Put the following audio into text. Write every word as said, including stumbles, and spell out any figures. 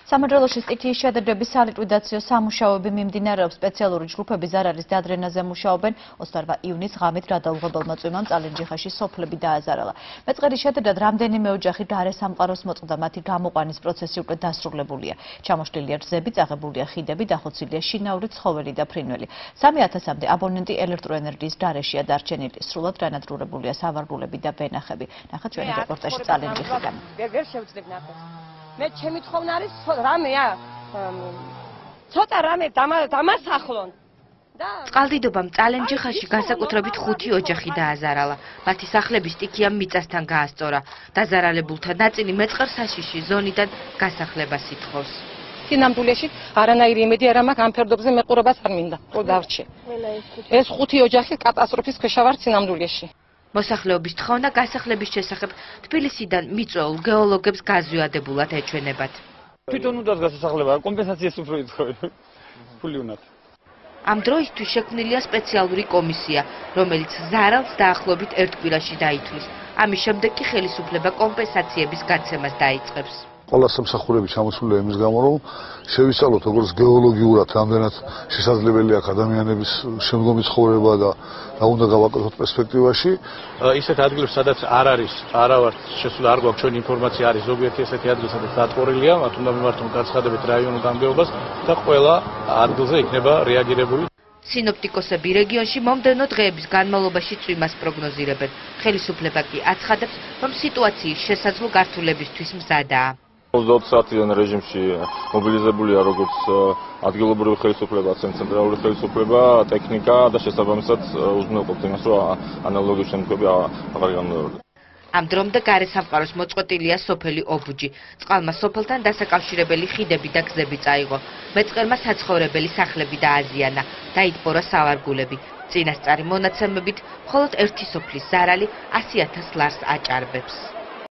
სამეგრელოში სტიქიის შედარების სალიკვიდაციო სამუშაოები მიმდინარეობს. სპეციალური ჯგუფები ზარარის დადრენაზე მუშაობენ. ოცდაოთხ ივნისს ღამით გადაუღებელმა წვიმამ წალენჯიხაში სოფლები დააზარალა. მეწყერის შედეგად რამდენიმე ოჯახი დარე სამყაროს მოწყდა. მათი გამოყვანის პროცესი უკვე დასრულებულია. ჩამოშლილია რძები, წაღებულია ხიდები, დახოცილია შინაური ცხოველი და ფრინველი. სამი ათასამდე აბონენტი ელექტროენერგიის დარეშია დარჩენილი. სრულად განადგურებულია სავარგულები და ვენახები. ნახეთ ჩვენი რეპორტაჟი წალენჯიხიდან. ვერ შევძლებ ნახოთ. მე ჩემი თხოვნა არის რამეა ცოტა რამე დამასახლონ და წყალდიდობამ წალენჯიხაში განსაკუთრებით ხუთი ოჯახი დააზარალა. მათი სახლები სტიქიამ მიწასთან გაასწორა. დაზარალებულთა ნაწილი მეწყერ საშიში ზონიდან გასახლებას ითხოვს. სინამდვილეში არანაირი იმედი არ მაქვს ამ ფერდობზე მეყურებას არ მინდა. ხო დარჩე. ეს ხუთი ოჯახი კატასტროფის ქვეშ ვარ სინამდვილეში. მოსახლეობის თხოვნა გასახლების შესახებ თბილისიდან მიწვეულ გეოლოგებს გაზვიადებულად ეჩვენებათ. თვითონ უნდა გასახლება, კომპენსაციას უფრო ითხოვენ. ფული უნდა. ამ დროისთვის შექმნილია სპეციალური კომისია, რომელიც ზარალს დაახლოებით ერთ კვირაში დაითვლის. ამის შემდეგ კი ხელისუფლება კომპენსაციების გაცემას დაიწყებს. ყველა სამსახურები ჩამოსულია იმის გამო, რომ შევისწავლოთ როგორც გეოლოგიურად რამდენად შესაძლებელი აქვს ადამიანების შემდგომი ცხოვრება და რა უნდა გავაკეთოთ პერსპექტივაში. ისეთ ადგილებში, სადაც არ არის, არა ვარ შესულ არ გვაქვს ჩვენი ინფორმაცია არის ზოგიერთი ესეთი ადგილი, სადაც დატყორილია, მათ უნდა მიმართონ გაცხადებით რაიონულ გამგეობას და ყველა ადგილზე იქნება რეაგირებული. სინოპტიკოსები რეგიონში მომდევნო დღეების განმავლობაში წვიმას პროგნოზირებენ. ხელისუფლება კი აცხადებს, რომ სიტუაციის შესაძლო გართულებისთვის მზადაა. ოცდაოთხ საათიან რეჟიმში მობილიზებულია როგორც ადგილობრივი ხელისუფლება, ცენტრალური ხელისუფლება, ტექნიკა და შესაბამისად უზრუნველყოფს იმას, რომ ანალოგიური შემთხვევები აღარ განმეორდეს. ამ დრომდე გარე სამყაროს მოწყვეტილია სოფელი ობუჯი. წყალმა სოფელთან დასაკავშირებელი ხიდები და გზები წაიღო. მეწყერმა საცხოვრებელი სახლები დააზიანა. დაიტბორა სავარგულები. წინასწარი მონაცემებით მხოლოდ ერთი სოფლის ზარალი ასი ათას ლარს აჭარბებს.